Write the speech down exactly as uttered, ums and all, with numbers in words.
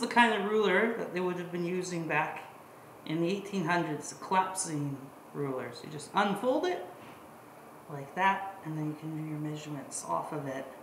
the kind of ruler that they would have been using back in the eighteen hundreds, the collapsing rulers. You just unfold it like that, and then you can do your measurements off of it.